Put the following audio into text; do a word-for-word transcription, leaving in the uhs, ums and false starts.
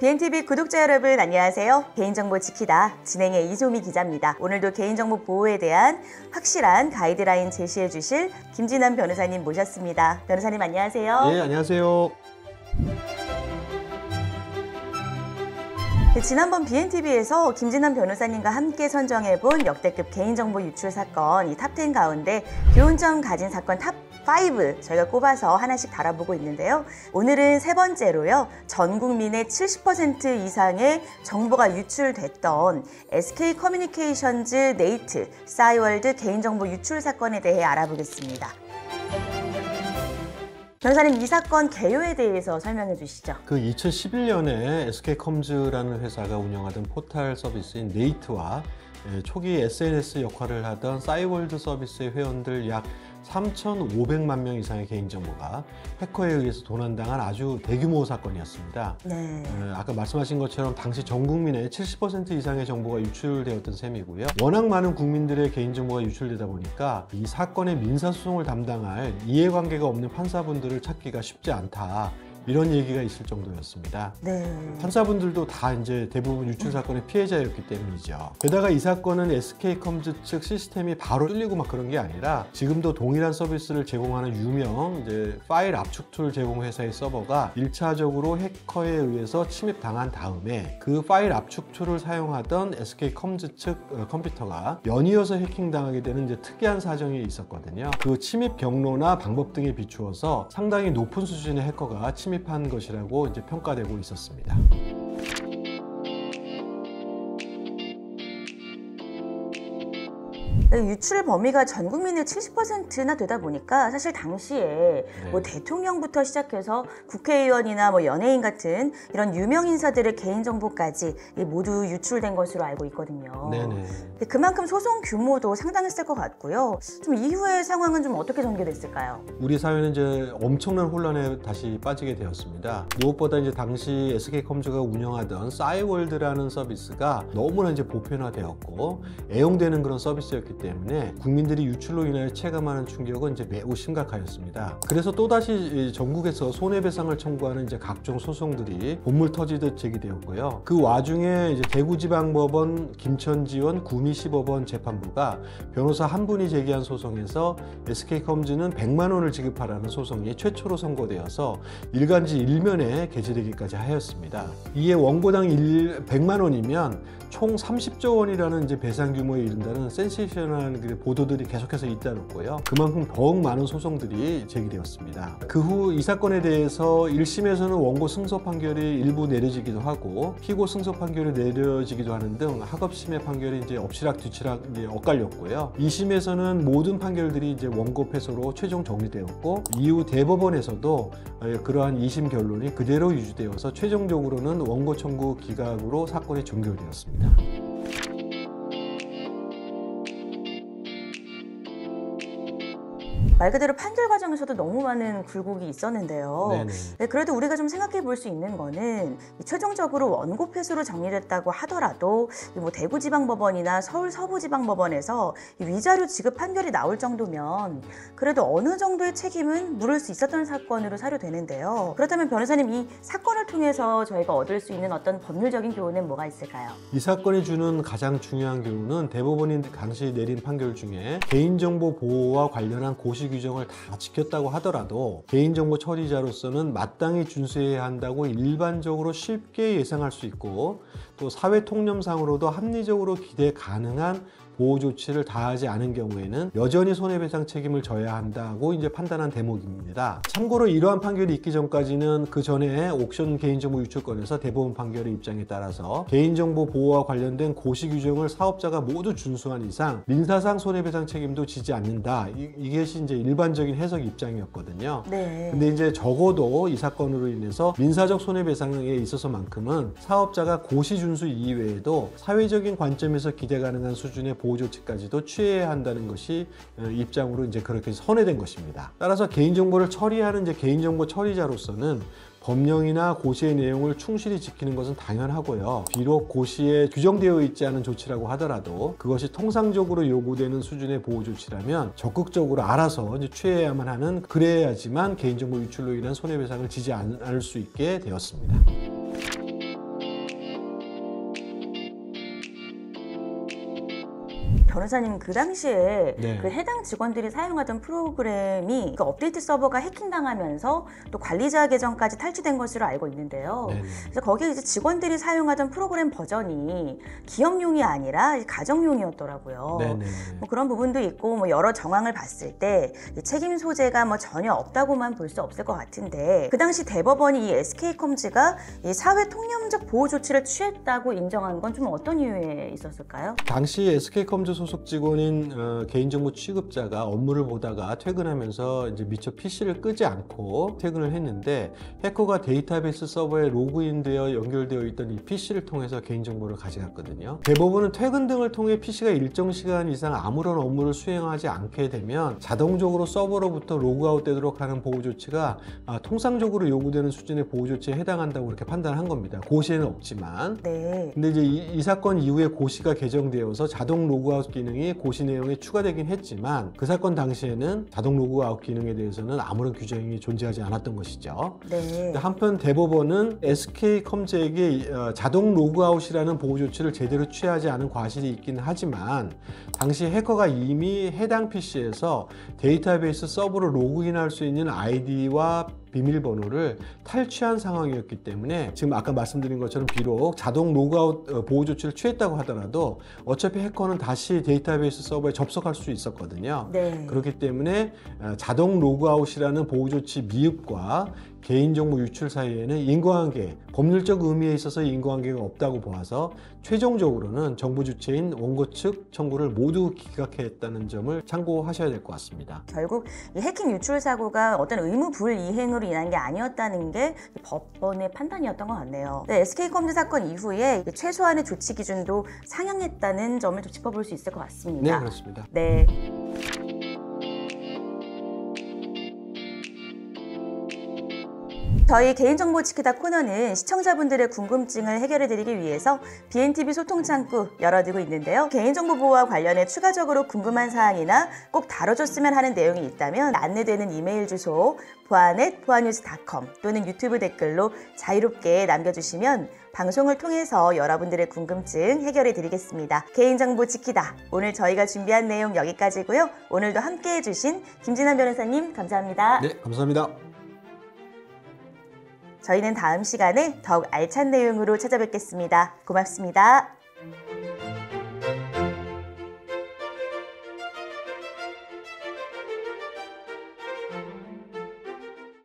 비엔티비 구독자 여러분 안녕하세요. 개인정보 지키다 진행의 이소미 기자입니다. 오늘도 개인정보 보호에 대한 확실한 가이드라인 제시해 주실 김진환 변호사님 모셨습니다. 변호사님 안녕하세요. 네, 안녕하세요. 네, 지난번 비엔티비에서 김진환 변호사님과 함께 선정해본 역대급 개인정보 유출 사건 이 탑 텐 가운데 교훈점 가진 사건 탑 오 저희가 꼽아서 하나씩 달아보고 있는데요. 오늘은 세 번째로요. 전 국민의 칠십 퍼센트 이상의 정보가 유출됐던 에스케이커뮤니케이션즈 네이트 싸이월드 개인정보 유출 사건에 대해 알아보겠습니다. 변호사님, 이 사건 개요에 대해서 설명해 주시죠. 그 이천십일 년에 에스케이컴즈라는 회사가 운영하던 포털 서비스인 네이트와 초기 에스엔에스 역할을 하던 싸이월드 서비스의 회원들 약 삼천오백만 명 이상의 개인정보가 해커에 의해서 도난당한 아주 대규모 사건이었습니다. 네. 아까 말씀하신 것처럼 당시 전 국민의 칠십 퍼센트 이상의 정보가 유출되었던 셈이고요. 워낙 많은 국민들의 개인정보가 유출되다 보니까 이 사건의 민사소송을 담당할 이해관계가 없는 판사분들을 찾기가 쉽지 않다. 이런 얘기가 있을 정도였습니다. 네. 판사분들도 다 이제 대부분 유출 사건의 피해자였기 때문이죠. 게다가 이 사건은 에스케이컴즈 측 시스템이 바로 뚫리고 막 그런 게 아니라 지금도 동일한 서비스를 제공하는 유명 이제 파일 압축 툴 제공 회사의 서버가 일차적으로 해커에 의해서 침입당한 다음에 그 파일 압축 툴을 사용하던 에스케이컴즈 측 컴퓨터가 연이어서 해킹당하게 되는 이제 특이한 사정이 있었거든요. 그 침입 경로나 방법 등에 비추어서 상당히 높은 수준의 해커가 침입 침입한 것이라고 이제 평가되고 있었습니다. 유출 범위가 전 국민의 칠십 퍼센트나 되다 보니까 사실 당시에 네. 뭐 대통령부터 시작해서 국회의원이나 뭐 연예인 같은 이런 유명 인사들의 개인정보까지 모두 유출된 것으로 알고 있거든요. 네네. 그만큼 소송 규모도 상당했을 것 같고요. 좀 이후의 상황은 좀 어떻게 전개됐을까요? 우리 사회는 이제 엄청난 혼란에 다시 빠지게 되었습니다. 무엇보다 이제 당시 에스케이컴즈가 운영하던 싸이월드라는 서비스가 너무나 이제 보편화되었고 애용되는 그런 서비스였기 때문에 국민들이 유출로 인하여 체감하는 충격은 이제 매우 심각하였습니다. 그래서 또다시 전국에서 손해배상을 청구하는 이제 각종 소송들이 본물 터지듯 제기되었고요. 그 와중에 이제 대구지방법원 김천지원 구미시법원 재판부가 변호사 한 분이 제기한 소송에서 에스케이컴즈는 백만 원을 지급하라는 소송이 최초로 선고되어서 일간지 일면에 게재되기까지 하였습니다. 이에 원고당 백만 원이면 총 삼십조 원이라는 이제 배상 규모에 이른다는 센세이셔널한 보도들이 계속해서 잇따랐고요. 그만큼 더욱 많은 소송들이 제기되었습니다. 그 후 이 사건에 대해서 일 심에서는 원고 승소 판결이 일부 내려지기도 하고 피고 승소 판결이 내려지기도 하는 등 하급심의 판결이 이제 엎치락뒤치락 이제 엇갈렸고요. 이 심에서는 모든 판결들이 이제 원고 패소로 최종 정리되었고 이후 대법원에서도 그러한 이 심 결론이 그대로 유지되어서 최종적으로는 원고 청구 기각으로 사건이 종결되었습니다. 말 그대로 판결 과정에서도 너무 많은 굴곡이 있었는데요. 네, 그래도 우리가 좀 생각해 볼 수 있는 거는 최종적으로 원고 패소로 정리됐다고 하더라도 뭐 대구지방법원이나 서울 서부지방법원에서 위자료 지급 판결이 나올 정도면 그래도 어느 정도의 책임은 물을 수 있었던 사건으로 사료되는데요. 그렇다면 변호사님, 이 사건을 통해서 저희가 얻을 수 있는 어떤 법률적인 교훈은 뭐가 있을까요? 이 사건이 주는 가장 중요한 교훈은 대법원이 당시 내린 판결 중에 개인정보 보호와 관련한 고시 규정을 다 지켰다고 하더라도 개인정보 처리자로서는 마땅히 준수해야 한다고 일반적으로 쉽게 예상할 수 있고 또 사회 통념상으로도 합리적으로 기대 가능한 보호 조치를 다하지 않은 경우에는 여전히 손해배상 책임을 져야 한다고 이제 판단한 대목입니다. 참고로 이러한 판결이 있기 전까지는 그 전에 옥션 개인정보 유출건에서 대법원 판결의 입장에 따라서 개인정보 보호와 관련된 고시 규정을 사업자가 모두 준수한 이상 민사상 손해배상 책임도 지지 않는다. 이, 이것이 이제 일반적인 해석 입장이었거든요. 네. 근데 이제 적어도 이 사건으로 인해서 민사적 손해배상에 있어서만큼은 사업자가 고시 준수 이외에도 사회적인 관점에서 기대 가능한 수준의 보호 조치까지도 취해야 한다는 것이 입장으로 이제 그렇게 선회된 것입니다. 따라서 개인정보를 처리하는 이제 개인정보 처리자로서는 법령이나 고시의 내용을 충실히 지키는 것은 당연하고요. 비록 고시에 규정되어 있지 않은 조치라고 하더라도 그것이 통상적으로 요구되는 수준의 보호 조치라면 적극적으로 알아서 이제 취해야만 하는, 그래야지만 개인정보 유출로 인한 손해배상을 지지 않을 수 있게 되었습니다. 변호사님 그 당시에 네. 그 해당 직원들이 사용하던 프로그램이 그 업데이트 서버가 해킹당하면서 또 관리자 계정까지 탈취된 것으로 알고 있는데요. 네네. 그래서 거기에 이제 직원들이 사용하던 프로그램 버전이 기업용이 아니라 가정용이었더라고요. 네네. 뭐 그런 부분도 있고 뭐 여러 정황을 봤을 때 책임 소재가 뭐 전혀 없다고만 볼 수 없을 것 같은데 그 당시 대법원이 이 에스케이컴즈가 이 사회 통념적 보호 조치를 취했다고 인정한 건 좀 어떤 이유에 있었을까요? 당시 에스케이컴즈 소속 직원인 어, 개인정보 취급자가 업무를 보다가 퇴근하면서 이제 미처 피씨를 끄지 않고 퇴근을 했는데 해커가 데이터베이스 서버에 로그인되어 연결되어 있던 이 피씨를 통해서 개인정보를 가져갔거든요. 대법원은 퇴근 등을 통해 피씨가 일정 시간 이상 아무런 업무를 수행하지 않게 되면 자동적으로 서버로부터 로그아웃 되도록 하는 보호 조치가 아, 통상적으로 요구되는 수준의 보호 조치에 해당한다고 그렇게 판단한 겁니다. 고시에는 없지만. 네. 근데 이제 이, 이 사건 이후에 고시가 개정되어서 자동 로그아웃 기능이 고시 내용에 추가되긴 했지만 그 사건 당시에는 자동 로그아웃 기능에 대해서는 아무런 규정이 존재하지 않았던 것이죠. 네. 한편 대법원은 에스케이컴즈에게 자동 로그아웃이라는 보호 조치를 제대로 취하지 않은 과실이 있긴 하지만 당시 해커가 이미 해당 피씨에서 데이터베이스 서버로 로그인할 수 있는 아이디와 비밀번호를 탈취한 상황이었기 때문에 지금 아까 말씀드린 것처럼 비록 자동 로그아웃 보호 조치를 취했다고 하더라도 어차피 해커는 다시 데이터베이스 서버에 접속할 수 있었거든요. 네. 그렇기 때문에 자동 로그아웃이라는 보호 조치 미흡과 개인정보 유출 사이에는 인과관계, 법률적 의미에 있어서 인과관계가 없다고 보아서 최종적으로는 정부 주체인 원고 측 청구를 모두 기각했다는 점을 참고하셔야 될 것 같습니다. 결국 이 해킹 유출 사고가 어떤 의무 불이행으로 인한 게 아니었다는 게 법원의 판단이었던 것 같네요. 네, 에스케이컴즈 사건 이후에 최소한의 조치 기준도 상향했다는 점을 좀 짚어볼 수 있을 것 같습니다. 네, 그렇습니다. 네. 저희 개인정보 지키다 코너는 시청자분들의 궁금증을 해결해드리기 위해서 비엔티비 소통창구 열어두고 있는데요. 개인정보 보호와 관련해 추가적으로 궁금한 사항이나 꼭 다뤄줬으면 하는 내용이 있다면 안내되는 이메일 주소 보아넷 보아뉴스 닷컴 또는 유튜브 댓글로 자유롭게 남겨주시면 방송을 통해서 여러분들의 궁금증 해결해드리겠습니다. 개인정보 지키다. 오늘 저희가 준비한 내용 여기까지고요. 오늘도 함께해주신 김진환 변호사님 감사합니다. 네, 감사합니다. 저희는 다음 시간에 더욱 알찬 내용으로 찾아뵙겠습니다. 고맙습니다.